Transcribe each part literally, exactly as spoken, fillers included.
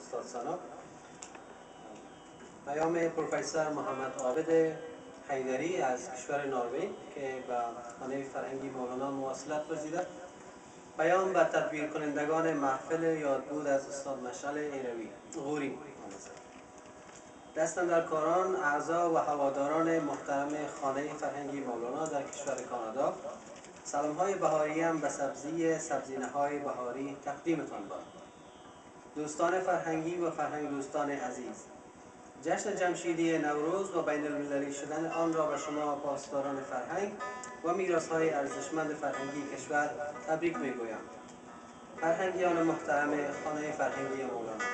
استاد سنا. پیام پروفسور محمد عابد حیدری از کشور نروژ که به خانه فرهنگی مولانا مواصلت پذیرد. پیام به تدبیر کنندگان محفل یادبود از استاد مشعل ایروی غوری. دستاندرکاران، اعضا و هواداران محترم خانه فرهنگی مولانا در کشور کانادا، سلام های بهاری هم به سبزی سبزینه های بهاری تقدیمتان باد. دوستان فرهنگی و فرهنگ دوستان عزیز، جشن جمشیدی نوروز و بین المللی شدن آن را به شما پاسداران فرهنگ و میراث های ارزشمند فرهنگی کشور تبریک میگویم. فرهنگیان محترم خانه فرهنگی مولانا،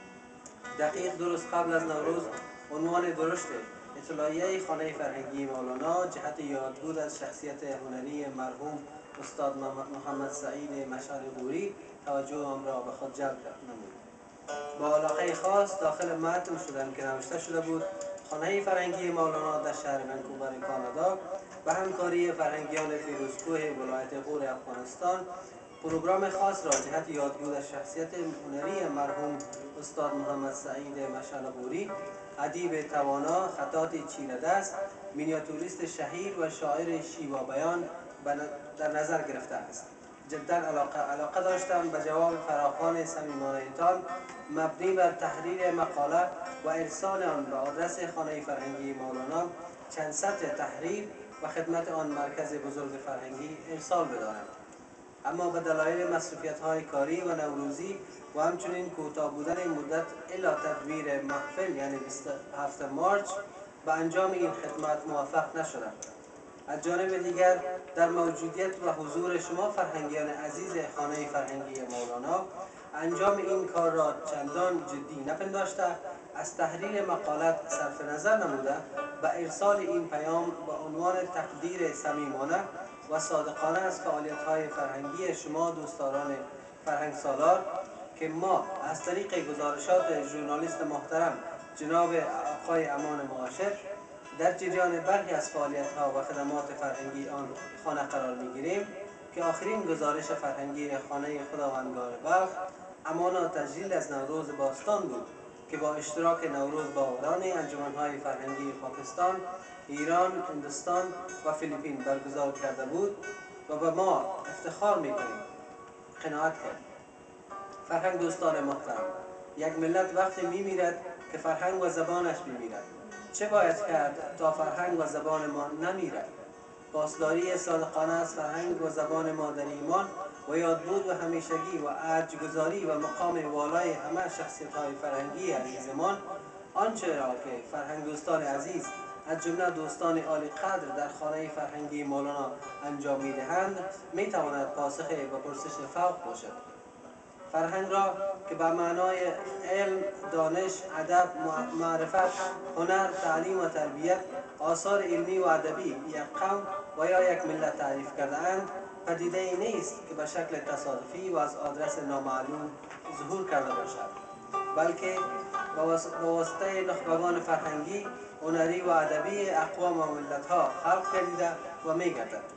دقیق درست قبل از نوروز عنوان درشت اطلاعیه خانه فرهنگی مولانا جهت یادبود از شخصیت هنری مرحوم استاد محمد سعید مشعل غوری توجه آن را به خود جلب نمود. با علاقه خاص داخل متن شدن که نوشته شده بود: خانه فرهنگی مولانا در شهر ونکوور کانادا به همکاری فرهنگیان فیروزکوه ولایت غور افغانستان پروگرام خاص را جهت یادبود از شخصیت هنری مرحوم استاد محمد سعید مشعل غوری، ادیب توانا، خطاط چیره دست، مینیاتوریست شهیر و شاعر شیوا بیان در نظر گرفته است. جدا علاقه, علاقه داشتم به جواب فراخوان صمیمانه‌تان مبنی بر تحریر مقاله و ارسال آن به آدرس خانه فرهنگی مولانا چند سطر تحریر و خدمت آن مرکز بزرگ فرهنگی ارسال بدارم. اما به دلایل مصروفیت‌های کاری و نوروزی و همچنین کوتاه بودن مدت الی تدبیر محفل یعنی بیست و هفتم مارس به انجام این خدمت موفق نشدم. از جانب دیگر در موجودیت و حضور شما فرهنگیان عزیز خانه فرهنگی مولانا انجام این کار را چندان جدی نپنداشته از تحریر مقالت صرف نظر نموده به ارسال این پیام با عنوان تقدیر صمیمانه و صادقانه از فعالیت‌های فرهنگی شما دوستداران فرهنگ سالار که ما از طریق گزارشات ژورنالیست محترم جناب آقای امان معاشر در جریان برخی از فعالیت‌ها و خدمات فرهنگی آن خانه قرار می‌گیریم که آخرین گزارش فرهنگی خانه خداوندگار بلخ امان تجلیل از نوروز باستان بود که با اشتراک نوروز باوران انجمن‌های فرهنگی پاکستان، ایران، هندوستان و فیلیپین برگزار کرده بود و به ما افتخار می‌کنیم. قناعت کرد. فرهنگ دوستان محترم، یک ملت وقتی می‌میرد که فرهنگ و زبانش می‌میرد. چه باید کرد تا فرهنگ و زبان ما نمیرد؟ پاسداری صادقانه از فرهنگ و زبان ما در ایمان و یادبود و همیشگی و ارجگذاری و مقام والای همه شخصیت‌های فرهنگی عزیزمان، آنچه را که فرهنگ دوستان عزیز از جمله دوستان عالی قدر در خانه فرهنگی مولانا انجام می‌دهند می‌تواند پاسخ به پرسش فوق باشد. فرهنگ را که به معنای علم، دانش، ادب، معرفت، هنر، تعلیم و تربیت، آثار علمی و ادبی یک قوم و یا یک ملت تعریف کرده اند، پدیده ای نیست که به شکل تصادفی و از آدرس نامعلوم ظهور کرده باشد، بلکه به واسطه نخبگان فرهنگی، هنری و ادبی اقوام و ملت‌ها خلق گردیده و می‌گردد.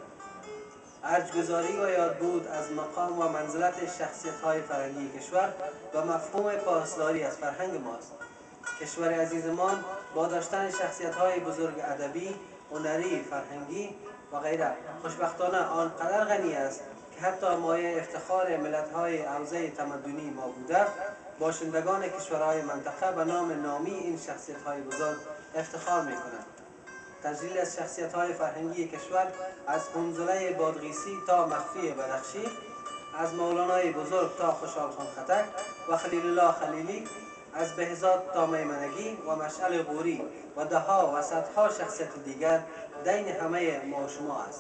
ارجگذاری و یادبود از مقام و منزلت شخصیت‌های فرهنگی کشور و مفهوم پاسداری از فرهنگ ماست. کشور عزیزمان با داشتن شخصیت‌های بزرگ ادبی، هنری، فرهنگی و غیره خوشبختانه آنقدر غنی است که حتی مایه افتخار ملت‌های حوزه تمدنی ما بوده، باشندگان کشورهای منطقه به نام نامی این شخصیت‌های بزرگ افتخار می‌کنند. تجلیل از شخصیت‌های فرهنگی کشور از حنظله بادغیسی تا مخفی بدخشی، از مولانای بزرگ تا خوشحال خان خټک و خلیل الله خلیلی، از بهزاد تا میمنگی و مشعل غوری و دهها و صدها شخصیت دیگر دین همه ما و شما است.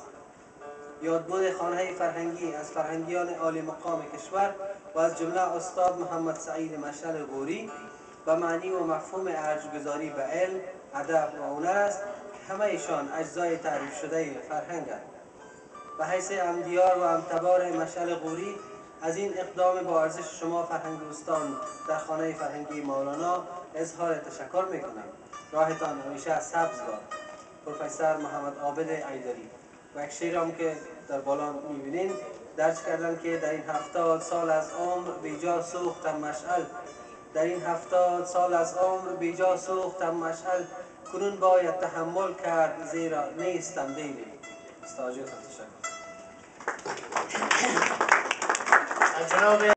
یادبود خانه فرهنگی از فرهنگیان عالی مقام کشور و از جمله استاد محمد سعید مشعل غوری به معنی و مفهوم ارجگذاری به علم، ادب و هنر است که همه ایشان اجزای تعریف شده فرهنگند. به حیث همدیار و همتبار مشعل غوری از این اقدام با ارزش شما فرهنگ دوستان در خانه فرهنگی مولانا اظهار تشکر میکنم. راهتان همیشه سبز باد. پروفسور محمد عابد حیدری. و یک شعر هم که در بالا میبینین درج کردن که در این هفتاد سال از عمر بیجا سوختم مشعل، در این هفتاد سال از عمر بیجا سوختم مشعل، کنون باید تحمل کرد زیرا نیستم دیری. استاجیتان تشکر.